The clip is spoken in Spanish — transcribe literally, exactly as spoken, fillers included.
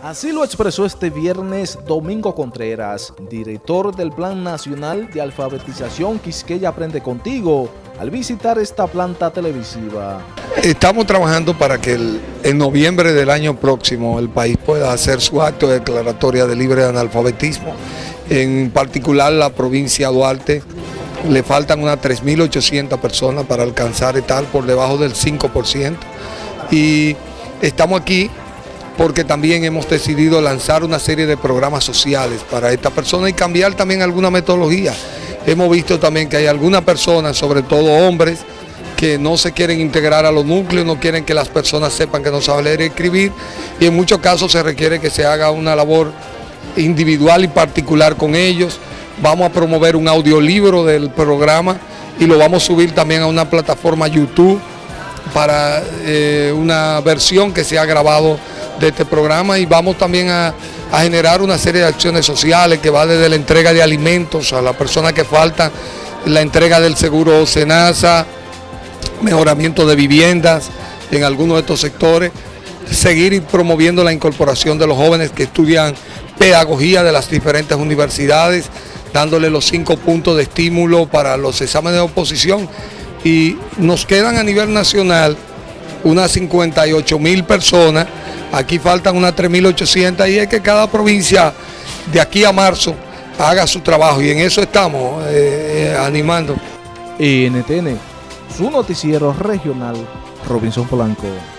Así lo expresó este viernes Domingo Contreras, director del Plan Nacional de Alfabetización Quisqueya Aprende Contigo, al visitar esta planta televisiva. Estamos trabajando para que el, en noviembre del año próximo el país pueda hacer su acto de declaratoria de libre analfabetismo. En particular la provincia de Duarte le faltan unas tres mil ochocientas personas para alcanzar estar por debajo del cinco por ciento. Y estamos aquí porque también hemos decidido lanzar una serie de programas sociales para esta persona y cambiar también alguna metodología. Hemos visto también que hay algunas personas, sobre todo hombres, que no se quieren integrar a los núcleos, no quieren que las personas sepan que no saben leer y escribir, y en muchos casos se requiere que se haga una labor individual y particular con ellos. Vamos a promover un audiolibro del programa y lo vamos a subir también a una plataforma YouTube para eh, una versión que se ha grabado de este programa, y vamos también a, a generar una serie de acciones sociales que va desde la entrega de alimentos a las personas que faltan, la entrega del seguro SENASA, mejoramiento de viviendas en algunos de estos sectores, seguir promoviendo la incorporación de los jóvenes que estudian pedagogía de las diferentes universidades, dándole los cinco puntos de estímulo para los exámenes de oposición, y nos quedan a nivel nacional unas cincuenta y ocho mil personas. Aquí faltan unas tres mil ochocientas y es que cada provincia de aquí a marzo haga su trabajo, y en eso estamos eh, animando. N T N, su noticiero regional, Robinson Polanco.